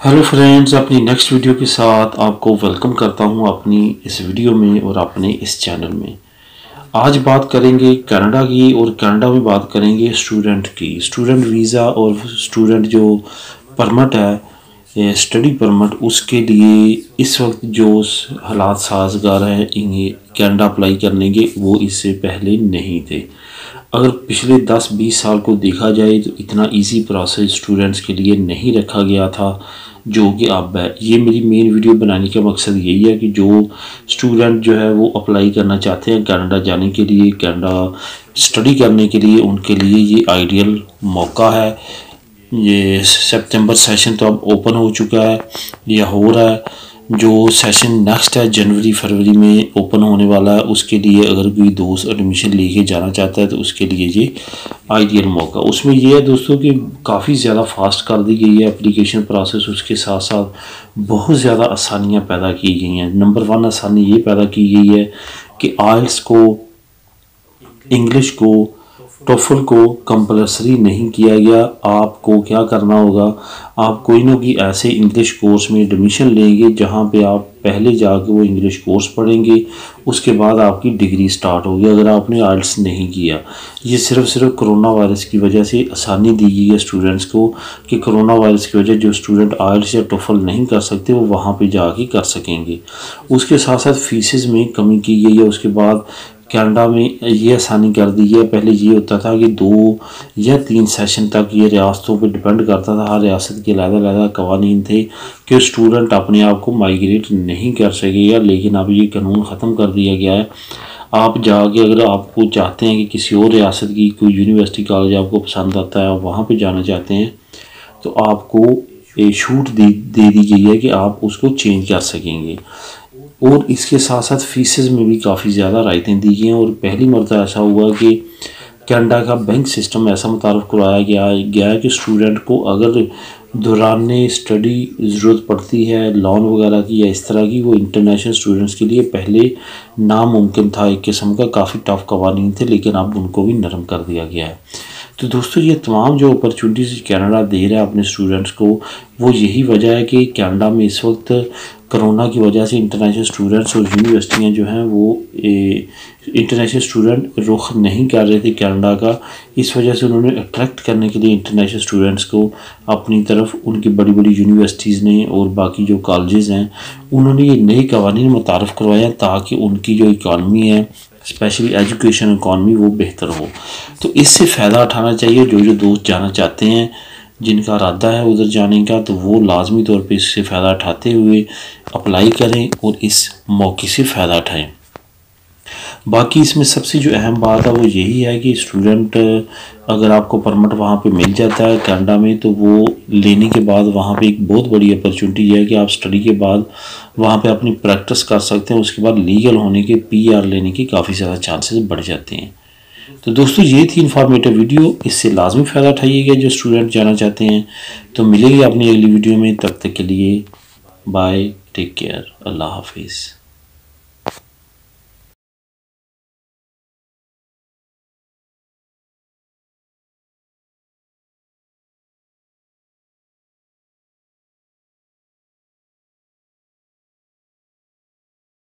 Hello friends, अपनी next video के साथ आपको वेलकम करता हूं अपनी इस वीडियो में और अपने इस चैनल में। आज बात करेंगे कनाडा की और कनाडा में बात करेंगे स्टूडेंट की। स्टूडेंट वीज़ा और स्टूडेंट जो परमिट है, स्टडी परमिट, उसके लिए इस वक्त जो हालात साजगार हैं इन्हें कनाडा अप्लाई करने के, वो इससे पहले नहीं थे। अगर पिछले 10-20 साल को देखा जाए तो इतना इजी प्रोसेस स्टूडेंट्स के लिए नहीं रखा गया था जो कि अब है। ये मेरी मेन वीडियो बनाने का मकसद यही है कि जो स्टूडेंट जो है वो अप्लाई करना चाहते हैं कनाडा जाने के लिए, कनाडा स्टडी करने के लिए, उनके लिए ये आइडियल मौका है। ये सितंबर सेशन तो अब ओपन हो चुका है या हो रहा है। जो सेशन नेक्स्ट है जनवरी फरवरी में ओपन होने वाला है, उसके लिए अगर कोई दोस्त एडमिशन लेके जाना चाहता है तो उसके लिए ये आइडियल मौका। उसमें ये है दोस्तों कि काफ़ी ज़्यादा फास्ट कर दी गई है एप्लीकेशन प्रोसेस, उसके साथ साथ बहुत ज़्यादा आसानियाँ पैदा की गई हैं। नंबर 1 आसानी ये पैदा की गई है कि आइल्स को, इंग्लिश को, टोफल को कंपलसरी नहीं किया गया। आपको क्या करना होगा, आप कोई ना कोई ऐसे इंग्लिश कोर्स में एडमिशन लेंगे जहां पे आप पहले जाके वो इंग्लिश कोर्स पढ़ेंगे, उसके बाद आपकी डिग्री स्टार्ट होगी अगर आपने आइल्स नहीं किया। ये सिर्फ कोरोना वायरस की वजह से आसानी दी गई है स्टूडेंट्स को कि कोरोना वायरस की वजह जो स्टूडेंट आइल्स या टोफल नहीं कर सकते वो वहाँ पे जाके कर सकेंगे। उसके साथ साथ फीसेस में कमी की गई है। उसके बाद कनाडा में ये आसानी कर दी है। पहले ये होता था कि 2 या 3 सेशन तक ये रियासतों पे डिपेंड करता था, हर रियासत के अलग-अलग कवानीन थे कि स्टूडेंट अपने आप को माइग्रेट नहीं कर सकेगा। लेकिन अब ये कानून ख़त्म कर दिया गया है। आप जाके अगर आपको चाहते हैं कि किसी और रियासत की कोई यूनिवर्सिटी कॉलेज आपको पसंद आता है, आप वहाँ पर जाना चाहते हैं, तो आपको एक छूट दे दी गई है कि आप उसको चेंज कर सकेंगे। और इसके साथ साथ फीसेस में भी काफ़ी ज़्यादा रायतें दी गई हैं। और पहली मरतबा ऐसा हुआ कि कनाडा का बैंक सिस्टम ऐसा मुतारफ़ करवाया गया है कि स्टूडेंट को अगर दौरान स्टडी ज़रूरत पड़ती है लोन वगैरह की या इस तरह की, वो इंटरनेशनल स्टूडेंट्स के लिए पहले नामुमकिन था, एक किस्म का काफ़ी टफ कवानीन थे, लेकिन अब उनको भी नरम कर दिया गया है। तो दोस्तों, ये तमाम जो अपॉर्चुनिटीज़ कनाडा दे रहा है अपने स्टूडेंट्स को, वो यही वजह है कि कनाडा में इस वक्त कोरोना की वजह से इंटरनेशनल स्टूडेंट्स और यूनिवर्सिटियाँ जो हैं वो इंटरनेशनल स्टूडेंट रुख नहीं कर रहे थे कनाडा का। इस वजह से उन्होंने अट्रैक्ट करने के लिए इंटरनेशनल स्टूडेंट्स को अपनी तरफ उनकी बड़ी बड़ी यूनिवर्सिटीज़ ने और बाकी जो कॉलेजेस हैं उन्होंने ये नए कवानीन मुतारफ़ करवाया ताकि उनकी जो इकानमी है, स्पेशली एजुकेशन इकॉनमी, वो बेहतर हो। तो इससे फ़ायदा उठाना चाहिए। जो दोस्त जाना चाहते हैं, जिनका इरादा है उधर जाने का, तो वो लाजमी तौर पे इससे फ़ायदा उठाते हुए अप्लाई करें और इस मौके से फ़ायदा उठाएं। बाकी इसमें सबसे जो अहम बात है वो यही है कि स्टूडेंट, अगर आपको परमिट वहाँ पे मिल जाता है कनाडा में, तो वो लेने के बाद वहाँ पे एक बहुत बड़ी अपॉर्चुनिटी है कि आप स्टडी के बाद वहाँ पे अपनी प्रैक्टिस कर सकते हैं। उसके बाद लीगल होने के, PR लेने के काफ़ी ज़्यादा चांसेस बढ़ जाते हैं। तो दोस्तों, ये थी इन्फॉर्मेटिव वीडियो। इससे लाजमी फ़ायदा उठाइएगा जो स्टूडेंट जाना चाहते हैं। तो मिलेंगे अपनी अगली वीडियो में, तब तक के लिए बाय, टेक केयर, अल्लाह हाफिज़।